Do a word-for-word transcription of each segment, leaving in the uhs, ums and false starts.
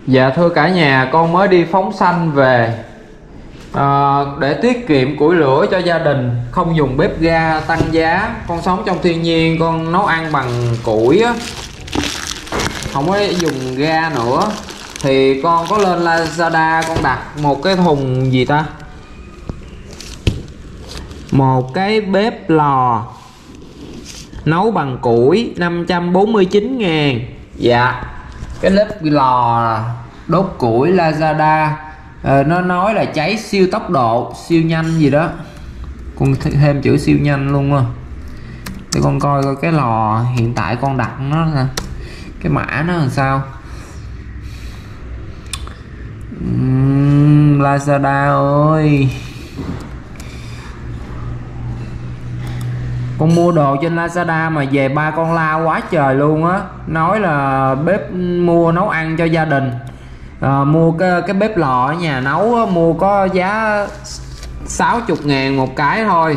Dạ thưa cả nhà, con mới đi phóng sanh về à, để tiết kiệm củi lửa cho gia đình, không dùng bếp ga tăng giá. Con sống trong thiên nhiên, con nấu ăn bằng củi á, không có dùng ga nữa. Thì con có lên Lazada con đặt một cái thùng gì ta, một cái bếp lò nấu bằng củi năm trăm bốn mươi chín ngàn. Dạ cái bếp lò đốt củi Lazada à, nó nói là cháy siêu tốc độ, siêu nhanh gì đó. Con thêm chữ siêu nhanh luôn á, để con coi coi cái lò hiện tại con đặt nó là cái mã nó làm sao. uhm, Lazada ơi, con mua đồ trên Lazada mà về ba con la quá trời luôn á. Nói là bếp mua nấu ăn cho gia đình à, mua cái, cái bếp lò ở nhà nấu á, mua có giá sáu mươi ngàn một cái thôi,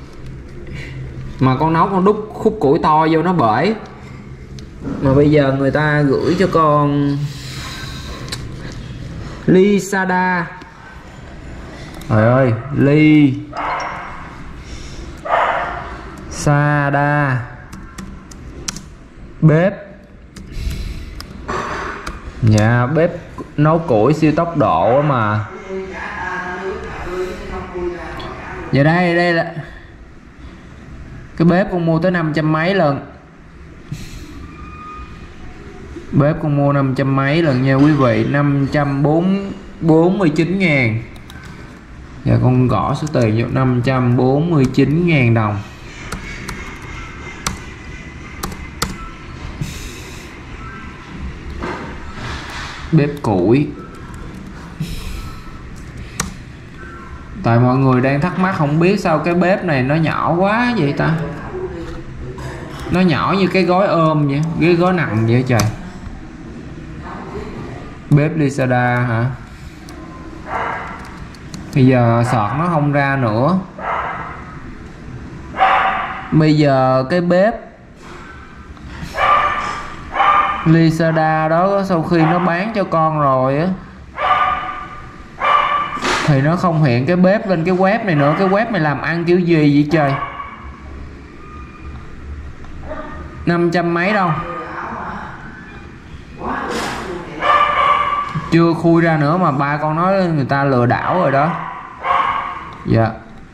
mà con nấu con đút khúc củi to vô nó bể. Mà bây giờ người ta gửi cho con Lazada, trời ơi, ly Sada bếp, dạ bếp nấu củi siêu tốc độ mà. Giờ đây đây là cái bếp con mua tới năm trăm mấy lần, bếp con mua năm trăm mấy lần nha quý vị, năm trăm bốn mươi chín ngàn. Giờ con gõ số tiền vô năm trăm bốn mươi chín ngàn đồng. Bếp củi. Tại mọi người đang thắc mắc không biết sao cái bếp này nó nhỏ quá vậy ta. Nó nhỏ như cái gói ôm vậy, cái gói nặng vậy trời. Bếp Lazada hả? Bây giờ sọt nó không ra nữa. Bây giờ cái bếp Lazada đó sau khi nó bán cho con rồi á thì nó không hiện cái bếp lên cái web này nữa. Cái web này làm ăn kiểu gì vậy trời, năm trăm mấy đâu, chưa khui ra nữa mà ba con nói người ta lừa đảo rồi đó. Dạ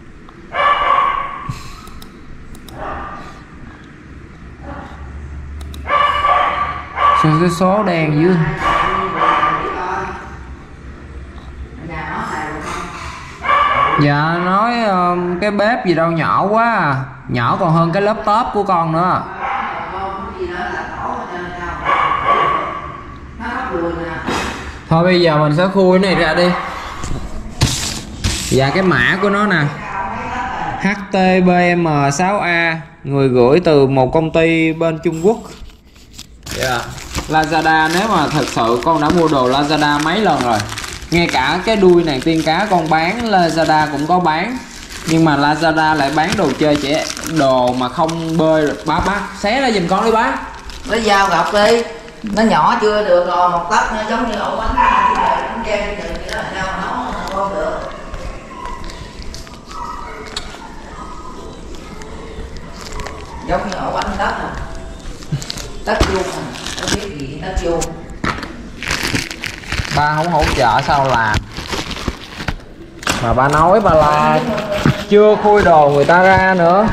sao cái số đen dưới. Dạ nói uh, cái bếp gì đâu nhỏ quá à. Nhỏ còn hơn cái laptop của con nữa. Thôi bây giờ mình sẽ khui cái này ra đi. Và cái mã của nó nè, H T B M sáu A, người gửi từ một công ty bên Trung Quốc. Yeah. Lazada, nếu mà thật sự con đã mua đồ Lazada mấy lần rồi, ngay cả cái đuôi nàng tiên cá con bán Lazada cũng có bán, nhưng mà Lazada lại bán đồ chơi trẻ, đồ mà không bơi. Bá bá xé ra giùm con đi bá. Lấy dao gọt đi, nó nhỏ chưa được rồi, một tấc nó giống như ổ bánh bánh kem thì đó là sao mà nấu không được. Giống như ổ bánh tấc à, tấc vuông à, không biết gì tấc vuông. Ba không hỗ trợ sao làm, mà ba nói ba la chưa khui đồ người ta ra nữa.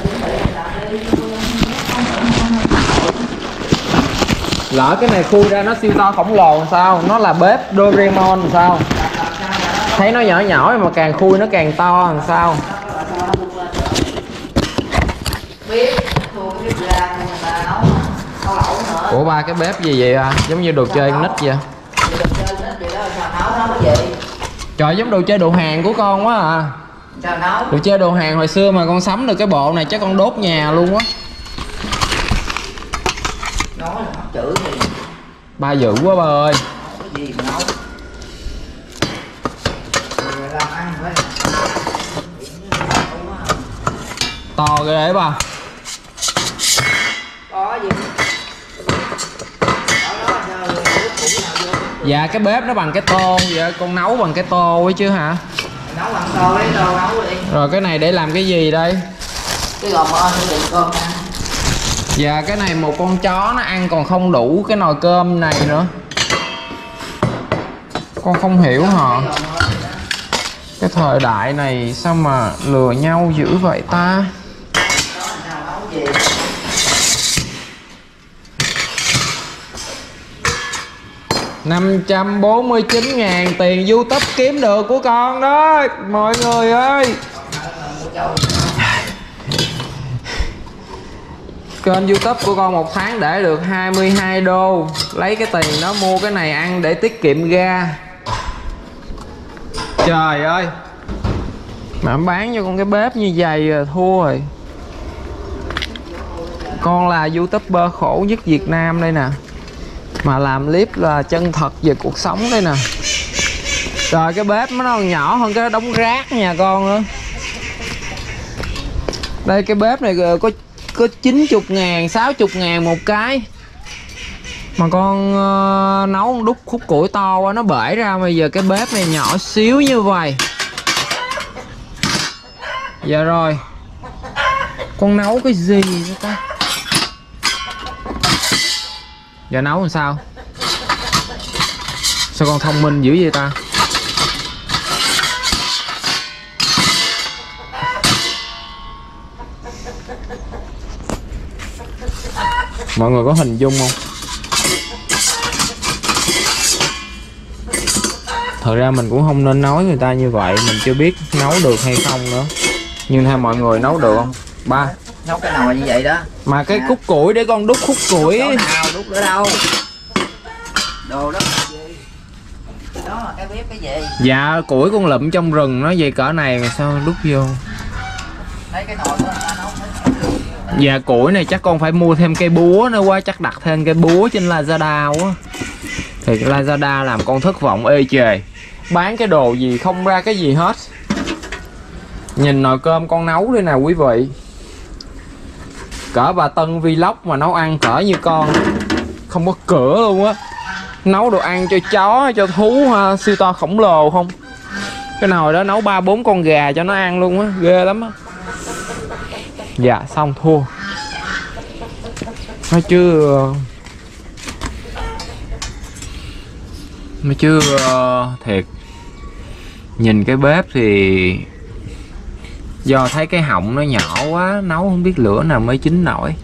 Lỡ cái này khui ra nó siêu to khổng lồ làm sao, nó là bếp Doraemon làm sao, thấy nó nhỏ nhỏ mà càng khui nó càng to làm sao. Ủa ba cái bếp gì vậy à? Giống như đồ chơi con nít vậy. Trời, giống đồ chơi đồ hàng của con quá à. Đồ chơi đồ hàng hồi xưa mà con sắm được cái bộ này chắc con đốt nhà luôn á. Ba dữ quá ba ơi. To ghê đấy ba. Có gì? Dạ cái bếp nó bằng cái tô vậy, con nấu bằng cái tô ấy chứ hả? Nấu bằng tô lấy tô nấu đi. Rồi cái này để làm cái gì đây? Cái gò mỡ nữa đừng con ăn. Dạ cái này một con chó nó ăn còn không đủ cái nồi cơm này nữa. Con không hiểu hả? Cái thời đại này sao mà lừa nhau dữ vậy ta? năm trăm bốn mươi chín ngàn tiền YouTube kiếm được của con đó mọi người ơi. Kênh YouTube của con một tháng để được hai mươi hai đô. Lấy cái tiền đó mua cái này ăn để tiết kiệm ga. Trời ơi, mà bán cho con cái bếp như vậy là thua rồi. Con là YouTuber khổ nhất Việt Nam đây nè, mà làm clip là chân thật về cuộc sống đây nè. Trời cái bếp nó còn nhỏ hơn cái đống rác nhà con nữa. Đây cái bếp này có có chín mươi ngàn, sáu mươi ngàn một cái. Mà con uh, nấu đúc khúc củi to quá nó bể ra. Bây giờ cái bếp này nhỏ xíu như vậy. Dạ rồi, con nấu cái gì vậy ta? Giờ nấu làm sao? Sao con thông minh dữ vậy ta? Mọi người có hình dung không? Thật ra mình cũng không nên nói người ta như vậy. Mình chưa biết nấu được hay không nữa. Nhưng theo mọi người nấu được không? Ba Nấu cái nồi như vậy đó. Mà cái khúc củi để con đúc khúc củi. Chỗ nào đúc nữa đâu. Đồ đó là gì? Đó là cái bếp cái gì? Dạ củi con lụm trong rừng nó về cỡ này mà sao đúc vô. Lấy cái nồi của ta nấu. Dạ củi này chắc con phải mua thêm cây búa nữa quá. Chắc đặt thêm cây búa trên Lazada quá. Thì Lazada làm con thất vọng ê chề. Bán cái đồ gì không ra cái gì hết. Nhìn nồi cơm con nấu đây nè quý vị. Cỡ bà Tân Vlog mà nấu ăn cỡ như con không có cửa luôn á. Nấu đồ ăn cho chó, cho thú ha, siêu to khổng lồ không. Cái nồi đó nấu ba bốn con gà cho nó ăn luôn á, ghê lắm á. Dạ xong thua. Nói chứ Nói chứ uh, thiệt. Nhìn cái bếp thì do thấy cái họng nó nhỏ quá, nấu không biết lửa nào mới chín nổi.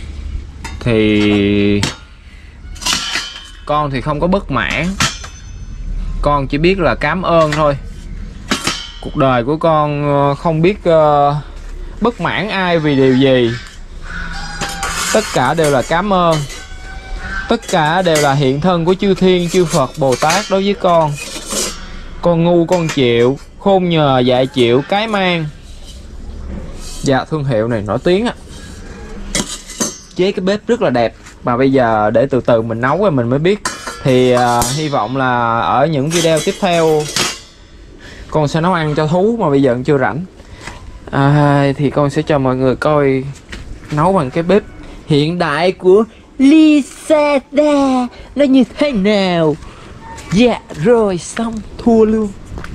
Thì con thì không có bất mãn. Con chỉ biết là cảm ơn thôi. Cuộc đời của con không biết uh, bất mãn ai vì điều gì. Tất cả đều là cảm ơn. Tất cả đều là hiện thân của chư thiên, chư Phật, Bồ Tát đối với con. Con ngu con chịu, khôn nhờ dạy chịu cái mang. Dạ thương hiệu này nổi tiếng á. Chế cái bếp rất là đẹp. Mà bây giờ để từ từ mình nấu rồi mình mới biết. Thì uh, hy vọng là ở những video tiếp theo con sẽ nấu ăn cho thú mà bây giờ chưa rảnh. à, Thì con sẽ cho mọi người coi nấu bằng cái bếp hiện đại của Lazada nó như thế nào. Dạ rồi xong thua luôn.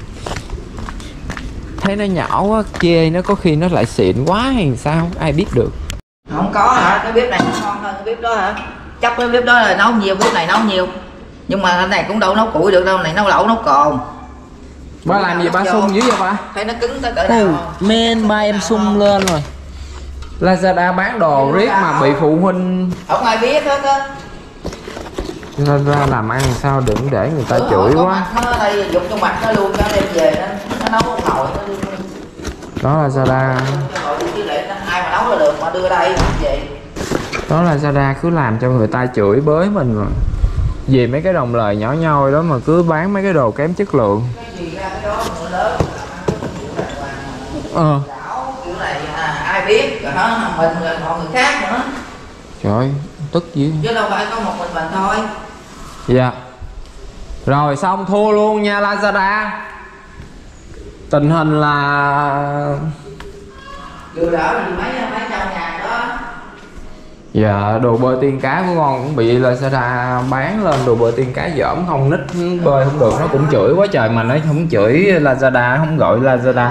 Thấy nó nhỏ quá chê, nó có khi nó lại xịn quá hay sao ai biết được. Không có hả? Cái bếp này nó ngon hơn cái bếp đó hả? Chắc cái bếp đó là nấu nhiều, bếp này nấu nhiều. Nhưng mà cái này cũng đâu nấu củi được đâu, này nấu lẩu nấu cồn. Ba làm gì ba sung dữ vậy ba? Thấy nó cứng tới cỡ nào. Men ba em sung lên rồi. Lazada bán đồ riết mà bị phụ huynh không ai biết hết á. Lazada làm ăn sao đừng để người ta ừ, chửi quá. Mặt nó đây dùng trong mặt nó luôn, nó đem về nó, nó nấu một nồi nó luôn. Đó là Lazada. Ai mà nấu là được mà đưa đây làm gì. Đó là Lazada cứ làm cho người ta chửi bới mình mà. Vì mấy cái đồng lời nhỏ nhoi đó mà cứ bán mấy cái đồ kém chất lượng. Ờ. Kiểu này à, ai biết rồi đó mình rồi mọi người khác nữa. Trời ơi, tức gì. Chứ đâu phải có một mình mình thôi. Dạ. Rồi xong thua luôn nha Lazada. Tình hình là Lừa đảo thì mấy mấy trăm ngàn đó. Dạ đồ bơi tiên cá của con cũng bị Lazada bán lên đồ bơi tiên cá dởm, không nít bơi không được, nó cũng chửi quá trời mà nó không chửi Lazada, không gọi Lazada,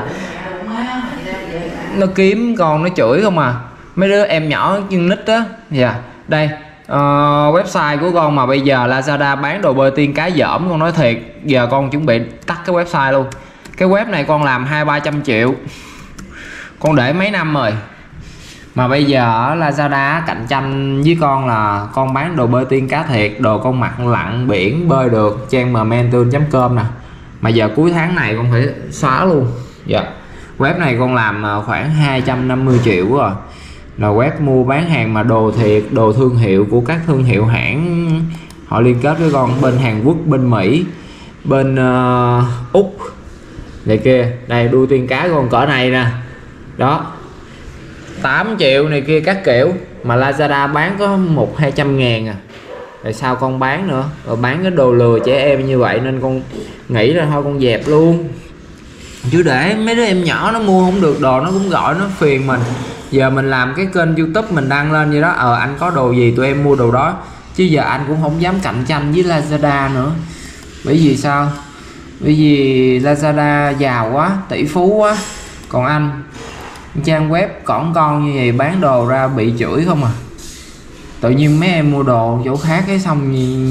nó kiếm con nó chửi không à, mấy đứa em nhỏ nhưng nít á. Dạ đây uh, website của con mà bây giờ Lazada bán đồ bơi tiên cá dởm, con nói thiệt giờ con chuẩn bị tắt cái website luôn. Cái web này con làm hai ba trăm triệu, con để mấy năm rồi mà bây giờ Lazada cạnh tranh với con là con bán đồ bơi tiên cá thiệt, đồ con mặc lặn biển bơi được, trang momentum chấm com nè, mà giờ cuối tháng này con phải xóa luôn. Dạ web này con làm khoảng hai trăm năm mươi triệu rồi, là web mua bán hàng mà đồ thiệt, đồ thương hiệu của các thương hiệu hãng họ liên kết với con, bên Hàn Quốc, bên Mỹ, bên uh, Úc này kia. Đây đuôi tiên cá con cỡ này nè, đó tám triệu này kia các kiểu, mà Lazada bán có một hai trăm ngàn à, rồi sao con bán nữa, rồi bán cái đồ lừa trẻ em như vậy nên con nghĩ là thôi con dẹp luôn, chứ để mấy đứa em nhỏ nó mua không được đồ nó cũng gọi nó phiền mình. Giờ mình làm cái kênh YouTube mình đăng lên như đó, ờ anh có đồ gì tụi em mua đồ đó, chứ giờ anh cũng không dám cạnh tranh với Lazada nữa. Bởi vì sao? Bởi vì Lazada giàu quá, tỷ phú quá, còn anh trang web cỏn con như vậy bán đồ ra bị chửi không à. Tự nhiên mấy em mua đồ chỗ khác cái xong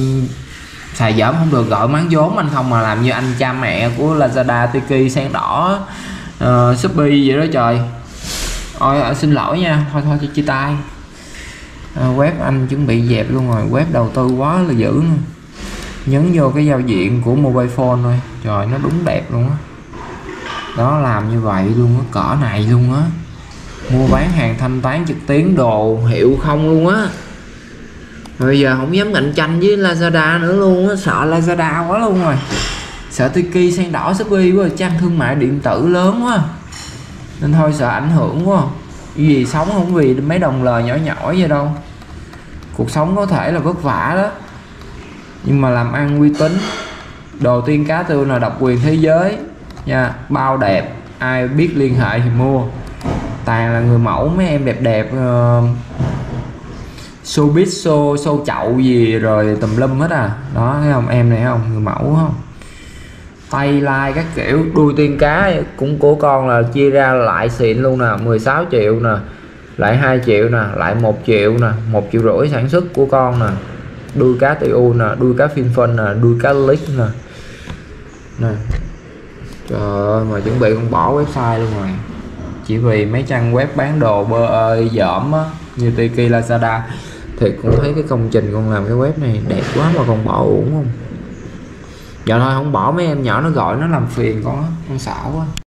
xài dởm không được gọi máng vốn anh không, mà làm như anh cha mẹ của Lazada, Tiki, Sen Đỏ, uh, Shopee vậy đó trời. Ôi à, xin lỗi nha, thôi thôi chia tay. Uh, web anh chuẩn bị dẹp luôn rồi, web đầu tư quá là dữ nữa. Nhấn vô cái giao diện của mobile phone thôi, trời nó đúng đẹp luôn á. Đó làm như vậy luôn á, cỡ này luôn á, mua bán hàng thanh toán trực tuyến đồ hiệu không luôn á. Bây giờ không dám cạnh tranh với Lazada nữa luôn á, sợ Lazada quá luôn rồi, sợ Tiki, Sen Đỏ, Shopee quá, trang thương mại điện tử lớn quá nên thôi sợ ảnh hưởng quá. Vì sống không vì mấy đồng lời nhỏ nhỏ vậy đâu, cuộc sống có thể là vất vả đó nhưng mà làm ăn uy tín. Đồ tiên cá tươi là độc quyền thế giới nha, bao đẹp, ai biết liên hệ thì mua, toàn là người mẫu, mấy em đẹp đẹp, uh, showbiz, show show chậu gì rồi tùm lum hết à. Đó thấy không, em này không, người mẫu không, tay like các kiểu. Đuôi tiên cá cũng của con là chia ra lại xịn luôn nè, mười sáu triệu nè, lại hai triệu nè, lại một triệu nè, một triệu rưỡi sản xuất của con nè. Đuôi cá tê u nè, đuôi cá phim phân nè, đuôi cá lít nè nè. Trời ơi, mà chuẩn bị con bỏ website luôn rồi, chỉ vì mấy trang web bán đồ bơ ơi dởm á như Tiki, Lazada. Thì con thấy cái công trình con làm cái web này đẹp quá mà còn bỏ uổng không? Dạ thôi không bỏ, mấy em nhỏ nó gọi nó làm phiền con á, con xạo quá.